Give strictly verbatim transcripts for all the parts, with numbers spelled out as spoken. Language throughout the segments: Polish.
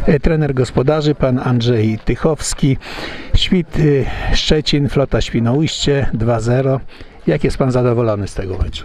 Trener gospodarzy, pan Andrzej Tychowski. Świt Szczecin, Flota Świnoujście dwa zero. Jak jest pan zadowolony z tego meczu?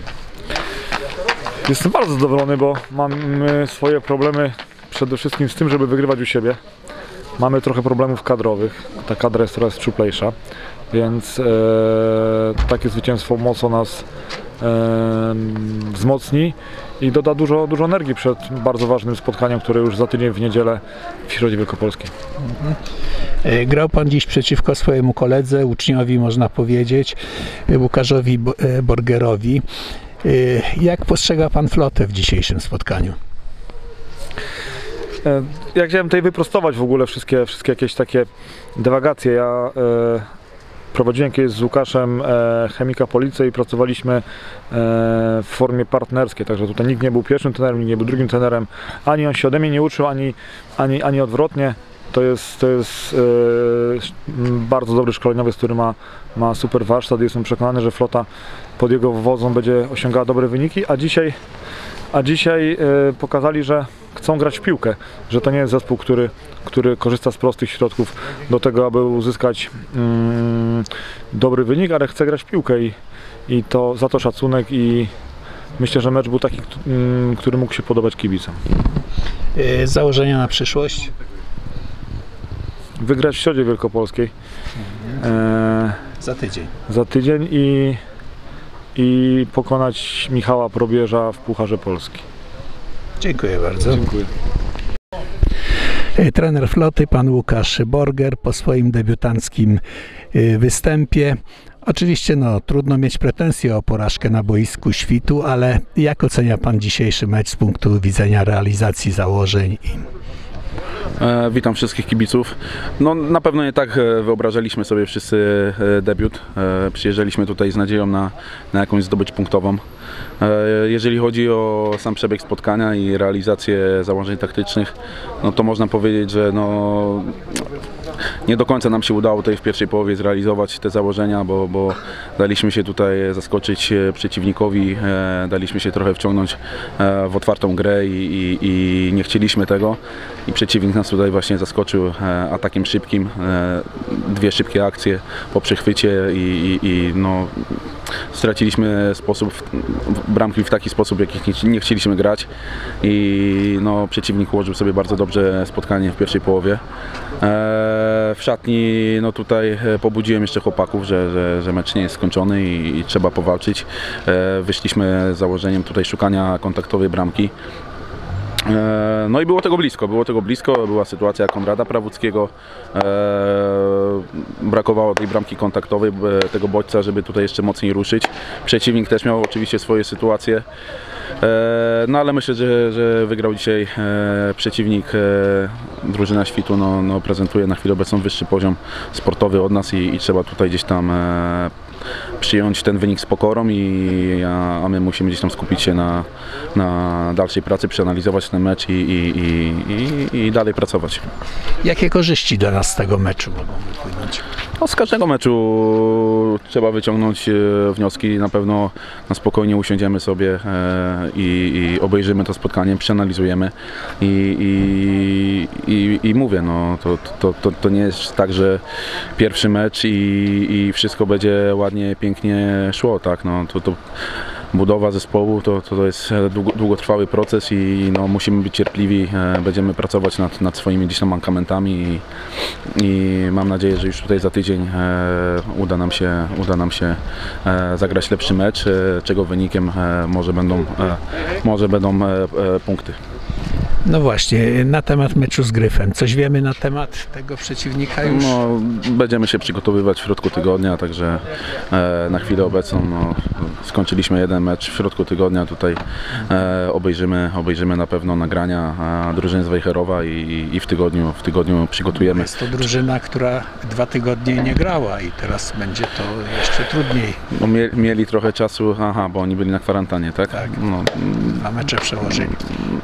Jestem bardzo zadowolony, bo mamy swoje problemy przede wszystkim z tym, żeby wygrywać u siebie. Mamy trochę problemów kadrowych, ta kadra jest coraz szczuplejsza, więc e, takie zwycięstwo mocno nas e, wzmocni i doda dużo, dużo energii przed bardzo ważnym spotkaniem, które już za tydzień w niedzielę w Środzie Wielkopolskiej. Mhm. Grał pan dziś przeciwko swojemu koledze, uczniowi można powiedzieć, Łukaszowi Borgerowi. Jak postrzega pan Flotę w dzisiejszym spotkaniu? Ja chciałem tutaj wyprostować w ogóle wszystkie, wszystkie jakieś takie dywagacje. Ja e, prowadziłem kiedyś z Łukaszem e, chemika Police i pracowaliśmy e, w formie partnerskiej, także tutaj nikt nie był pierwszym trenerem, nikt nie był drugim trenerem, ani on się ode mnie nie uczył, ani, ani, ani odwrotnie. To jest, to jest e, bardzo dobry szkoleniowiec, który ma, ma super warsztat i jestem przekonany, że Flota pod jego wodzą będzie osiągała dobre wyniki, a dzisiaj, a dzisiaj e, pokazali, że chcą grać w piłkę, że to nie jest zespół, który, który korzysta z prostych środków do tego, aby uzyskać mm, dobry wynik, ale chce grać w piłkę i, i to za to szacunek i myślę, że mecz był taki, mm, który mógł się podobać kibicom. Założenia na przyszłość? Wygrać w Środzie Wielkopolskiej e, za tydzień. Za tydzień i, i pokonać Michała Probierza w Pucharze Polski. Dziękuję bardzo. Dziękuję. Trener Floty, pan Łukasz Borger, po swoim debiutanckim występie. Oczywiście no, trudno mieć pretensje o porażkę na boisku Świtu, ale jak ocenia pan dzisiejszy mecz z punktu widzenia realizacji założeń? E, witam wszystkich kibiców. No, na pewno nie tak wyobrażaliśmy sobie wszyscy debiut. E, przyjeżdżaliśmy tutaj z nadzieją na, na jakąś zdobycz punktową. E, jeżeli chodzi o sam przebieg spotkania i realizację założeń taktycznych, no to można powiedzieć, że no, nie do końca nam się udało tutaj w pierwszej połowie zrealizować te założenia, bo, bo daliśmy się tutaj zaskoczyć przeciwnikowi, e, daliśmy się trochę wciągnąć e, w otwartą grę i, i, i nie chcieliśmy tego. I przeciwnik nas tutaj właśnie zaskoczył e, atakiem szybkim, e, dwie szybkie akcje po przechwycie i, i, i no, straciliśmy sposób w, w bramki w taki sposób, jaki nie, nie chcieliśmy grać i no, przeciwnik ułożył sobie bardzo dobrze spotkanie w pierwszej połowie. W szatni no tutaj pobudziłem jeszcze chłopaków, że, że, że mecz nie jest skończony i, i trzeba powalczyć. Wyszliśmy z założeniem tutaj szukania kontaktowej bramki. No i było tego blisko, było tego blisko, była sytuacja Konrada Prawuckiego, brakowało tej bramki kontaktowej, tego bodźca, żeby tutaj jeszcze mocniej ruszyć. Przeciwnik też miał oczywiście swoje sytuacje, no ale myślę, że, że wygrał dzisiaj przeciwnik. Drużyna Świtu no, no, prezentuje na chwilę obecną wyższy poziom sportowy od nas i, i trzeba tutaj gdzieś tam przyjąć ten wynik z pokorą, i, a, a my musimy gdzieś tam skupić się na, na dalszej pracy, przeanalizować ten mecz i, i, i, i dalej pracować. Jakie korzyści dla nas z tego meczu mogą wypłynąć? No, z każdego meczu trzeba wyciągnąć wnioski. Na pewno na spokojnie usiądziemy sobie i, i obejrzymy to spotkanie, przeanalizujemy i, i, i, i mówię, no, to, to, to, to nie jest tak, że pierwszy mecz i, i wszystko będzie ładnie, pięknie szło, tak? No, to, to budowa zespołu to, to jest długo, długotrwały proces i no, musimy być cierpliwi, będziemy pracować nad, nad swoimi gdzieś tam mankamentami i, i mam nadzieję, że już tutaj za tydzień e, uda nam się, uda nam się e, zagrać lepszy mecz, e, czego wynikiem e, może będą, e, może będą e, e, punkty. No właśnie, na temat meczu z Gryfem. Coś wiemy na temat tego przeciwnika już? No, będziemy się przygotowywać w środku tygodnia, także e, na chwilę obecną no, skończyliśmy jeden mecz w środku tygodnia. Tutaj e, obejrzymy, obejrzymy na pewno nagrania e, drużyny z Wejherowa i, i w, tygodniu, w tygodniu przygotujemy. Jest to drużyna, która dwa tygodnie nie grała i teraz będzie to jeszcze trudniej. No, mie, mieli trochę czasu, aha, bo oni byli na kwarantannie, tak? Tak, no, dwa mecze przełożyli.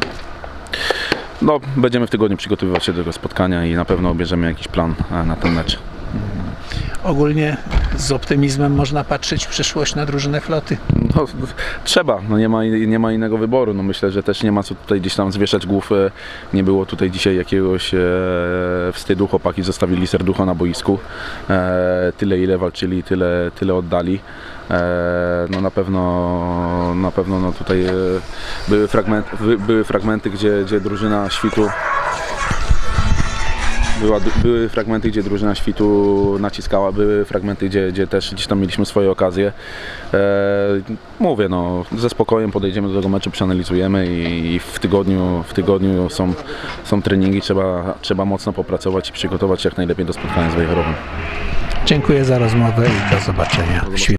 No, będziemy w tygodniu przygotowywać się do tego spotkania i na pewno obierzemy jakiś plan na ten mecz. Ogólnie z optymizmem można patrzeć w przyszłość na drużynę Floty? No, trzeba, no nie ma, nie ma innego wyboru. No myślę, że też nie ma co tutaj gdzieś tam zwieszać głów. Nie było tutaj dzisiaj jakiegoś e, wstydu. Chłopaki zostawili serducho na boisku. E, tyle ile walczyli, tyle, tyle oddali. E, no na pewno, na pewno no tutaj e, były, fragmenty, były fragmenty, gdzie, gdzie drużyna Świtu Była, były fragmenty, gdzie drużyna Świtu naciskała, były fragmenty, gdzie, gdzie też gdzieś tam mieliśmy swoje okazje. E, mówię, no, ze spokojem podejdziemy do tego meczu, przeanalizujemy i, i w tygodniu, w tygodniu są, są treningi, trzeba, trzeba mocno popracować i przygotować się jak najlepiej do spotkania z Wejherowem. Dziękuję za rozmowę i do zobaczenia w Świdniku.